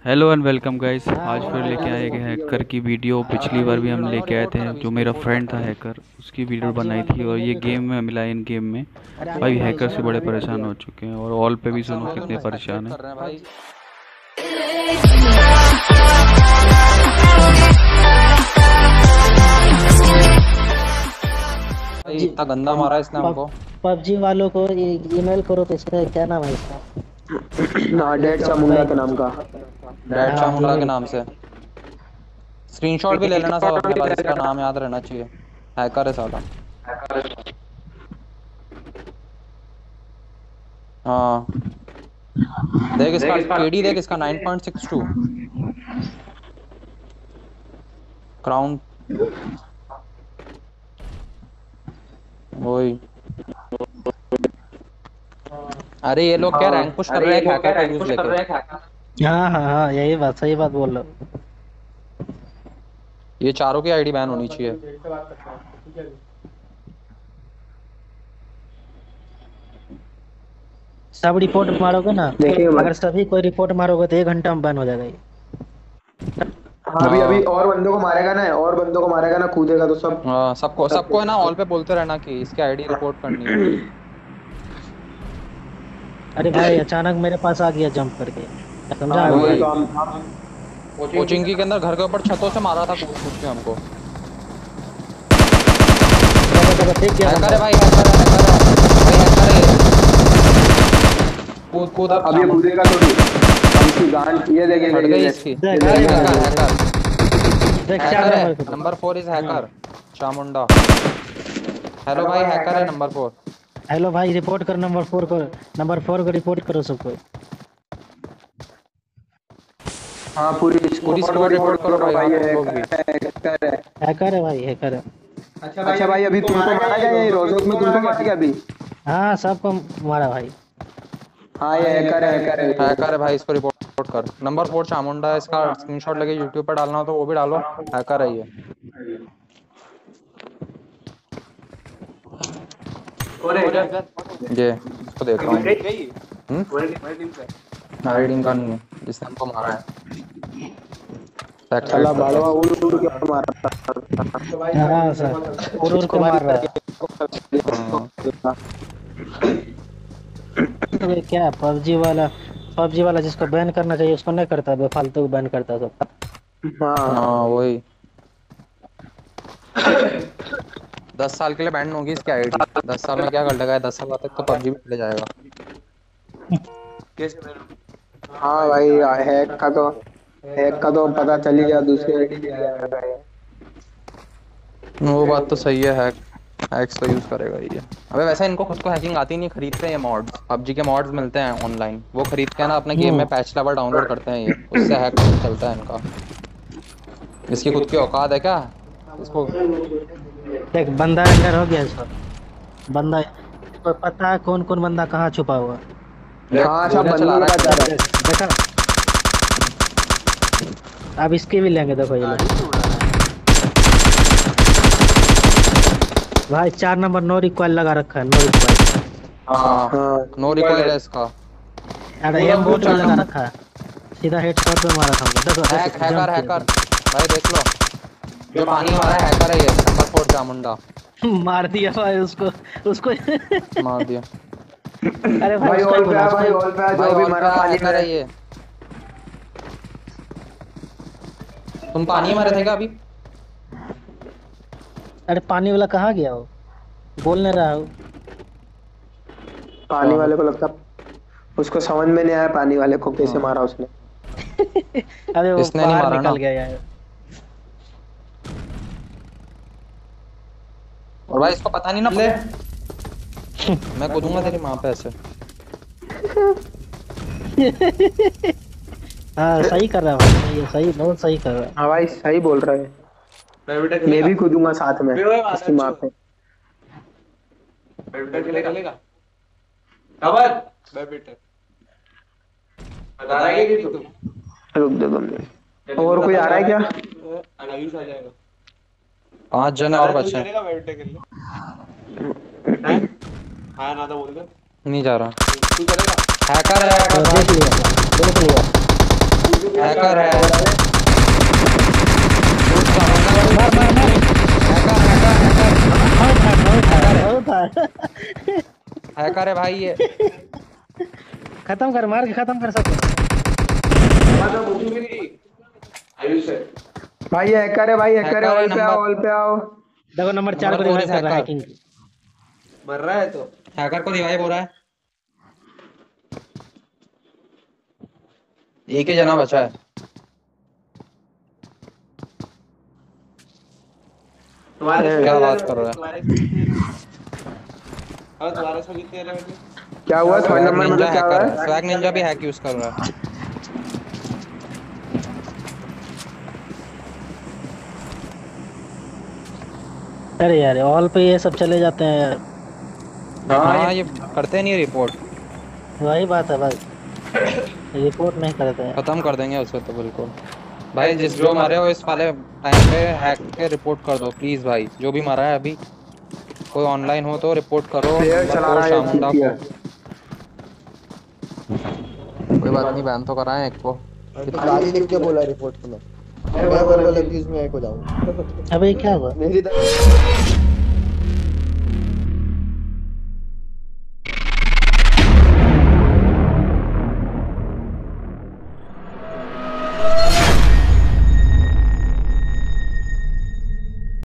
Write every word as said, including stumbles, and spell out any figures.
Hello and welcome guys. आज फिर लेके आए गए हैकर की वीडियो। पिछली बार भी हम लेके आए थे, जो मेरा फ्रेंड था हैकर, उसकी वीडियो बनाई थी। और ये गेम में मिला, इन गेम में भाई हैकर से बड़े परेशान हो चुके हैं। और ऑल पे भी सुनो कितने परेशान हैं। इतना गंदा मारा इसने हमको। पबजी वालों को ईमेल करो तो इसका क्या नाम है इसका? हाँ, डेड चामुंडा के नाम का। डेड चामुंडा के नाम से स्क्रीनशॉट भी ले लेना सब अपने पास, इसका नाम याद रहना चाहिए। हैकर है साला। हाँ देख इसका केडी, देख इसका nine point six two crown. वही। अरे ये लोग क्या रैंक पुश कर रहे हैं हैकर का यूज लेके। हाँ हाँ हाँ, यही बात, सही बात बोल रहे हो। ये चारों की आईडी बैन होनी चाहिए। सब रिपोर्ट मारोगे ना, अगर सभी कोई रिपोर्ट मारोगे तो एक घंटा में बैन हो जाएगा ये। हाँ, अभी अभी और बंदों को मारेगा ना, और बंदों को मारेगा ना, कूदेगा तो सब। हाँ सबको सबको है ना, ऑल पे बोलते रहना कि इसकी आईडी रिपोर्ट करनी है। अरे भाई अचानक मेरे पास आ गया जंप करके, समझा? वही तो हम कोचिंग के अंदर घर के ऊपर छतों से मारा था कूद कूद के हमको। हैकर है भाई, हैकर है, हैकर है भाई, हैकर है। कूद कूद अब अब ये कूदेगा तो इसकी गांड ये देखेंगे। फट गई इसकी। हैकर हैकर है, number four is hacker Chamunda. Hello भाई, हैकर है नंबर फोर। हेलो भाई, रिपोर्ट कर नंबर फोर को, नंबर फोर को रिपोर्ट करो सबको। हाँ, पूरी पूरी स्क्वाड रिपोर्ट करो भाई, आप लोग भी। हैकर है भाई, हैकर है। अच्छा भाई, अभी तुमको मारा गया, ये रोजोक में तुमको मारा गया अभी? हाँ सबको मारा भाई। हाँ, ये हैकर है, हैकर है, हैकर है भाई, इसको रिपोर्ट कर। नंबर फोर चामुंडा है, इसका स्क्रीनशॉट लेके यूट्यूब पर डालना हो तो वो भी डालो। हैकर है ये। ये इसको देख रहा हूँ। हमारी टीम का नहीं है जिसने हमको मारा है। साला बालवा उड़ उड़ के मार रहा हाँ सर, उड़ उड़ के मार रहा है। ये क्या पबजी वाला, पबजी वाला जिसको बैन करना चाहिए उसको नहीं करता, बेफालतू बैन करता सब। हाँ हाँ वही। दस साल के लिए बैन होगी इसकी आईडी। दस साल में क्या कर लेगा? दस साल बाद तक तो पबजी भी खेले जाएगा। हाँ भाई, हैक का तो हैक का तो पता चल ही गया, दूसरी आईडी ले आएगा। वो बात तो सही है, हैक हैक्स तो यूज करेगा ये। अबे वैसे इनको खुद को हैकिंग आती नहीं, खरीदते हैं ये मॉड्स। पबजी के मॉड्स मिलते हैं ऑनलाइन, वो खरीद के ना अपने गेम में पैच लेवल डाउनलोड करते हैं ये, उससे हैक चलता है इनका। इसकी खुद की औकात है क्या इसको? देख बंदा अंदर हो गया सब बंदा, तो पता है कौन कौन बंदा कहाँ छुपा हुआ। हाँ, सब चला रहा है। देखा, अब इसके भी लेंगे। देखो ये लोग भाई, चार नंबर नो रिकॉइल लगा रखा है। नो रिकॉइल, हाँ नो रिकॉइल है इसका। अरे एम बोट लगा रखा है, सीधा हेडशॉट पे मारा था। देखो हैक हैकर हैकर भाई, देख लो जो पानी मारा है, हैकर है ये नंबर फोर चामुंडा। मार दिया भाई उसको, उसको मार दिया। अरे भाई ऑल पे आ, भाई ऑल पे आ, जो भी मारा पानी में है ये। तुम पानी में रहे थे क्या अभी? अरे पानी वाला कहाँ गया वो, बोल नहीं रहा हूँ। पानी वाले को लगता उसको समझ में नहीं आया पानी वाले को कैसे मारा उसने। अरे वो इसने नहीं मारा, निकल गया यार। और भाई इसको पता नहीं ना ले मैं कूदूंगा तेरी माँ पे ऐसे। हाँ सही कर रहा है भाई, सही है, सही, बहुत सही कर रहा है। हाँ भाई, सही बोल रहे हैं। मैं भी कूदूंगा साथ में उसकी माँ पे। रुक दो तुम। और कोई आ रहा है क्या? पांच जने और बचे हैं। नहीं जा रहा। हैकर है, देख लिया, देख लिया। हैकर है। मार मार मार हैकर हैकर हैकर बहुत हार्ड बहुत हार्ड बहुत हार्ड हैकर है भाई ये। खत्म कर मार के खत्म कर सकते। भाई ये हैकर है भाई हैकर है हैकर है हॉल पे आओ नंबर हॉल पे आओ। देखो नंबर चार को नंबर फोर रिवाइव इज कर रहा है हैकर। हैकिंग। मर रहा है तो हैकर को रिवाइव हो रहा है। एक ही जना बचा है। तुम्हारे ए, से क्या कितने बात रहे कर बेटे? रहा है? तुम्हारे से कितने रहे? और तुम्हारे से कितने रहे बेटे? क्या हुआ थर्ड स्वैग नंबर निंजा मतलब क्या हुआ हैकर है? है। स्वैग निंजा भी हैक यूज कर रहा है। अरे यार ऑल पे ये सब चले जाते हैं यार। हाँ ये करते नहीं रिपोर्ट। वही बात है भाई रिपोर्ट नहीं करते हैं। खत्म कर देंगे उसे तो बिल्कुल। भाई जिस जो मरे हो इस वाले टाइम पे हैक के रिपोर्ट कर दो प्लीज भाई। जो भी मरा है अभी कोई ऑनलाइन हो तो रिपोर्ट करो प्लेयर चला बकोर रहा है शामुंडा चूतिया। को। कोई बात नहीं बैन तो कराएं एक को। मैंने तो गाली लिख के बोला रिपोर्ट को मैं मैं वर्बल अब्यूज में एक हो जाऊंगा अबे क्या हुआ? मेरी तरफ